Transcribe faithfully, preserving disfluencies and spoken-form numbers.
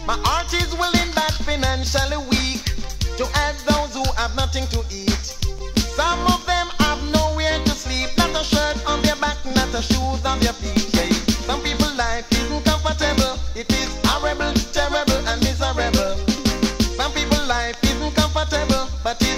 My heart is willing but financially weak to help those who have nothing to eat. Some of them have nowhere to sleep, not a shirt on their back, not a shoes on their feet. Yeah. Some people's life isn't comfortable, it is horrible, terrible and miserable. Some people's life isn't comfortable, but it's